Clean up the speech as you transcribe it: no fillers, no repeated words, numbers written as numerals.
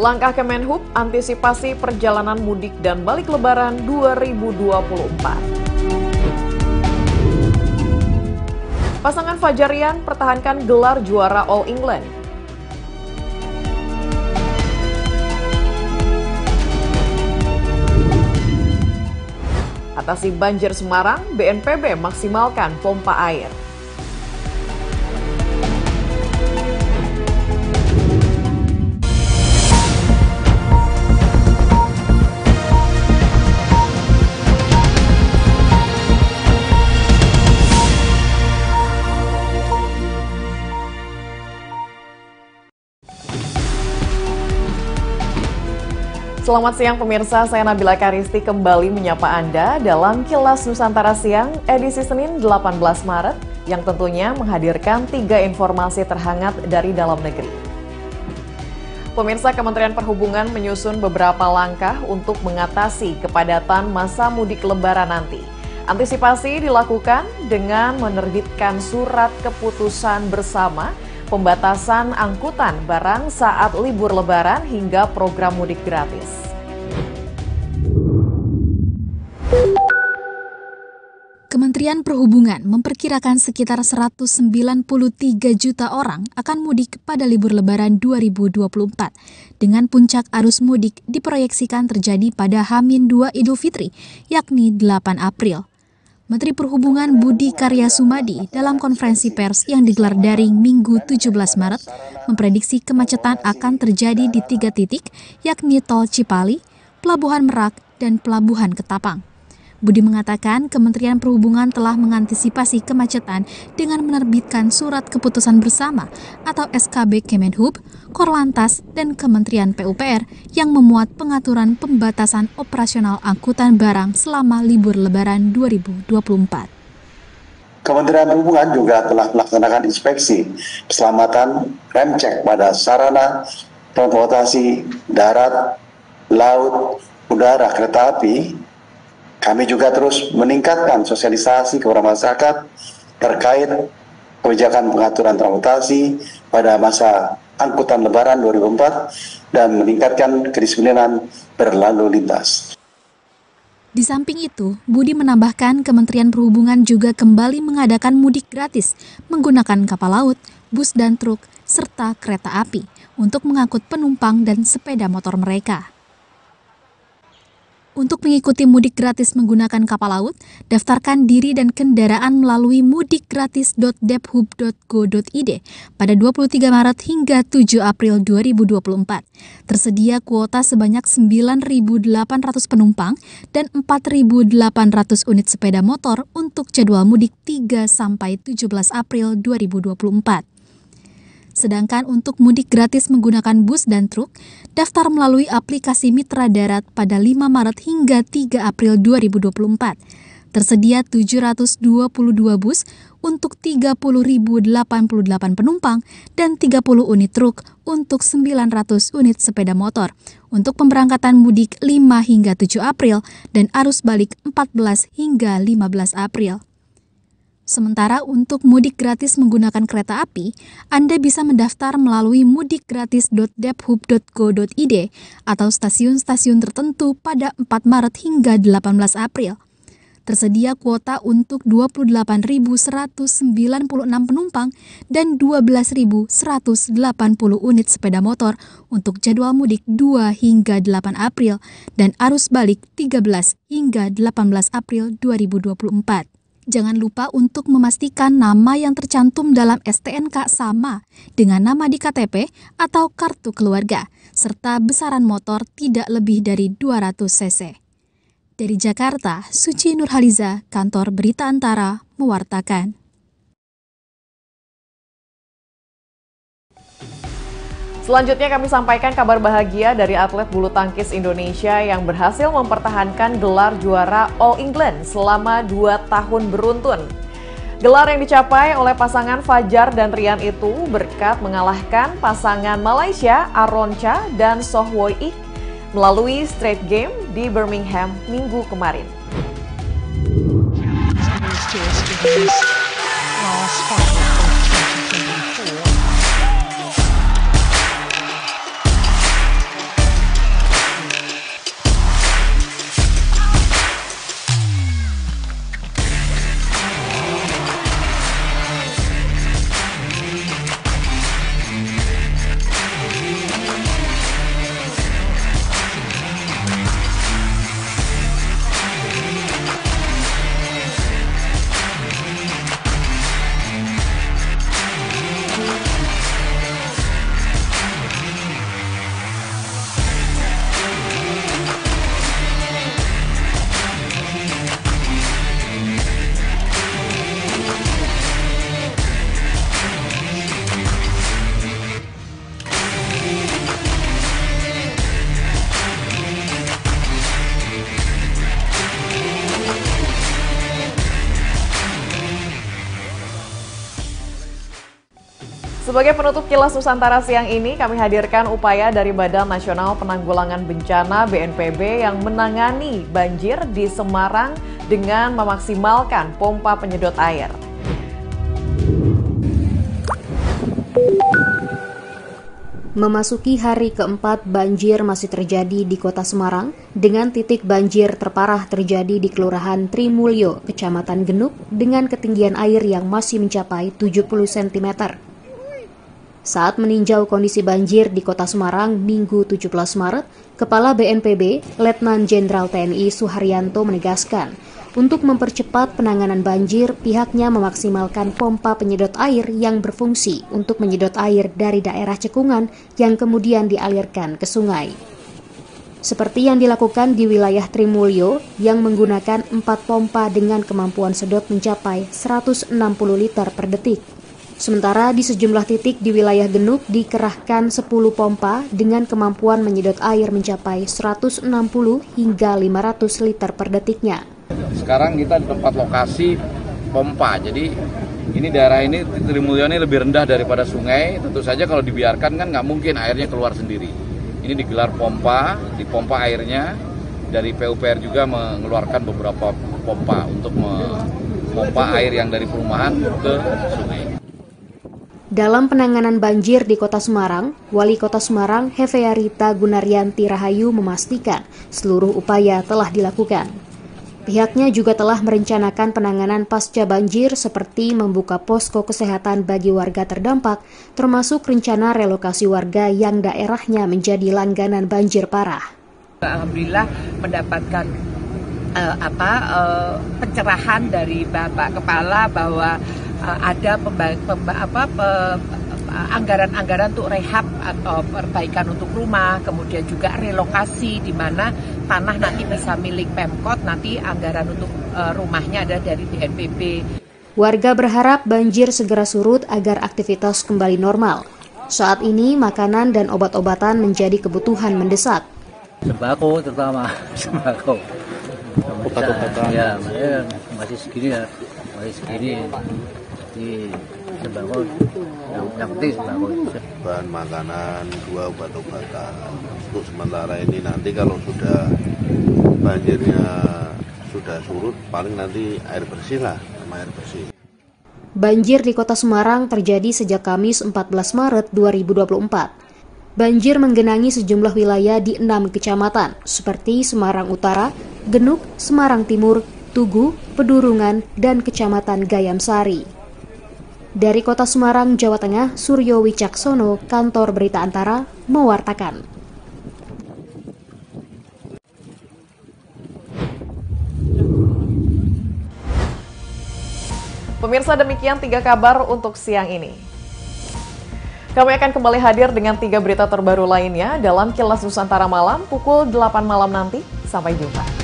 Langkah Kemenhub antisipasi perjalanan mudik dan balik lebaran 2024. Pasangan Fajar Rian pertahankan gelar juara All England. Atasi banjir Semarang, BNPB maksimalkan pompa air. Selamat siang pemirsa, saya Nabila Karisti kembali menyapa Anda dalam Kilas Nusantara Siang edisi Senin 18 Maret yang tentunya menghadirkan 3 informasi terhangat dari dalam negeri. Pemirsa, Kementerian Perhubungan menyusun beberapa langkah untuk mengatasi kepadatan masa mudik lebaran nanti. Antisipasi dilakukan dengan menerbitkan surat keputusan bersama pembatasan angkutan barang saat libur lebaran hingga program mudik gratis. Kementerian Perhubungan memperkirakan sekitar 193 juta orang akan mudik pada libur lebaran 2024. Dengan puncak arus mudik diproyeksikan terjadi pada H-2 Idul Fitri, yakni 8 April. Menteri Perhubungan Budi Karya Sumadi dalam konferensi pers yang digelar daring Minggu 17 Maret memprediksi kemacetan akan terjadi di 3 titik, yakni Tol Cipali, Pelabuhan Merak, dan Pelabuhan Ketapang. Budi mengatakan Kementerian Perhubungan telah mengantisipasi kemacetan dengan menerbitkan surat keputusan bersama atau SKB Kemenhub, Korlantas, dan Kementerian PUPR yang memuat pengaturan pembatasan operasional angkutan barang selama libur lebaran 2024. Kementerian Perhubungan juga telah melaksanakan inspeksi keselamatan rem cek pada sarana transportasi darat, laut, udara, kereta api. Kami juga terus meningkatkan sosialisasi kepada masyarakat terkait kebijakan pengaturan transportasi pada masa angkutan lebaran 2024 dan meningkatkan kedisiplinan berlalu lintas. Di samping itu, Budi menambahkan Kementerian Perhubungan juga kembali mengadakan mudik gratis menggunakan kapal laut, bus dan truk, serta kereta api untuk mengangkut penumpang dan sepeda motor mereka. Untuk mengikuti mudik gratis menggunakan kapal laut, daftarkan diri dan kendaraan melalui mudikgratis.debhub.go.id pada 23 Maret hingga 7 April 2024. Tersedia kuota sebanyak 9.800 penumpang dan 4.800 unit sepeda motor untuk jadwal mudik 3 sampai 17 April 2024. Sedangkan untuk mudik gratis menggunakan bus dan truk, daftar melalui aplikasi Mitra Darat pada 5 Maret hingga 3 April 2024. Tersedia 722 bus untuk 30.088 penumpang dan 30 unit truk untuk 900 unit sepeda motor untuk pemberangkatan mudik 5 hingga 7 April dan arus balik 14 hingga 15 April. Sementara untuk mudik gratis menggunakan kereta api, Anda bisa mendaftar melalui mudikgratis.debhub.go.id atau stasiun-stasiun tertentu pada 4 Maret hingga 18 April. Tersedia kuota untuk 28.196 penumpang dan 12.180 unit sepeda motor untuk jadwal mudik 2 hingga 8 April dan arus balik 13 hingga 18 April 2024. Jangan lupa untuk memastikan nama yang tercantum dalam STNK sama dengan nama di KTP atau kartu keluarga, serta besaran motor tidak lebih dari 200 cc. Dari Jakarta, Suci Nurhaliza, Kantor Berita Antara, mewartakan. Selanjutnya kami sampaikan kabar bahagia dari atlet bulu tangkis Indonesia yang berhasil mempertahankan gelar juara All England selama 2 tahun beruntun. Gelar yang dicapai oleh pasangan Fajar dan Rian itu berkat mengalahkan pasangan Malaysia Aroncha dan Soh Woi Ik melalui straight game di Birmingham Minggu kemarin. Sebagai penutup Kilas Nusantara siang ini, kami hadirkan upaya dari Badan Nasional Penanggulangan Bencana (BNPB) yang menangani banjir di Semarang dengan memaksimalkan pompa penyedot air. Memasuki hari keempat, banjir masih terjadi di Kota Semarang dengan titik banjir terparah terjadi di Kelurahan Trimulyo, Kecamatan Genuk dengan ketinggian air yang masih mencapai 70 cm. Saat meninjau kondisi banjir di Kota Semarang Minggu 17 Maret, Kepala BNPB, Letnan Jenderal TNI Suharyanto menegaskan, untuk mempercepat penanganan banjir, pihaknya memaksimalkan pompa penyedot air yang berfungsi untuk menyedot air dari daerah cekungan yang kemudian dialirkan ke sungai. Seperti yang dilakukan di wilayah Trimulyo yang menggunakan 4 pompa dengan kemampuan sedot mencapai 160 liter per detik. Sementara di sejumlah titik di wilayah Genuk dikerahkan 10 pompa dengan kemampuan menyedot air mencapai 160 hingga 500 liter per detiknya. Sekarang kita di tempat lokasi pompa, jadi ini daerah ini Trimulyo ini lebih rendah daripada sungai. Tentu saja kalau dibiarkan kan nggak mungkin airnya keluar sendiri. Ini digelar pompa, dipompa airnya. Dari PUPR juga mengeluarkan beberapa pompa untuk memompa air yang dari perumahan ke sungai. Dalam penanganan banjir di Kota Semarang, Wali Kota Semarang Hefearita Gunaryanti Rahayu memastikan seluruh upaya telah dilakukan. Pihaknya juga telah merencanakan penanganan pasca banjir seperti membuka posko kesehatan bagi warga terdampak, termasuk rencana relokasi warga yang daerahnya menjadi langganan banjir parah. Alhamdulillah mendapatkan pencerahan dari Bapak Kepala bahwa ada anggaran-anggaran untuk rehab atau perbaikan untuk rumah, kemudian juga relokasi di mana tanah nanti bisa milik Pemkot, nanti anggaran untuk rumahnya ada dari BNPB. Warga berharap banjir segera surut agar aktivitas kembali normal. Saat ini makanan dan obat-obatan menjadi kebutuhan mendesak. Sembako terutama, sembako. Obat-obatan. Ya, masih segini ya, masih segini. Di sembako yang penting sembako. Bahan makanan, 2 obat-obatan. Untuk sementara ini nanti kalau sudah banjirnya sudah surut, paling nanti air bersih lah, sama air bersih. Banjir di Kota Semarang terjadi sejak Kamis 14 Maret 2024. Banjir menggenangi sejumlah wilayah di 6 kecamatan, seperti Semarang Utara, Genuk, Semarang Timur, Tugu, Pedurungan, dan Kecamatan Gayam Sari. Dari Kota Semarang, Jawa Tengah, Suryo Wicaksono, Kantor Berita Antara, mewartakan. Pemirsa, demikian 3 kabar untuk siang ini. Kami akan kembali hadir dengan 3 berita terbaru lainnya dalam Kilas Nusantara Malam pukul 8 malam nanti. Sampai jumpa.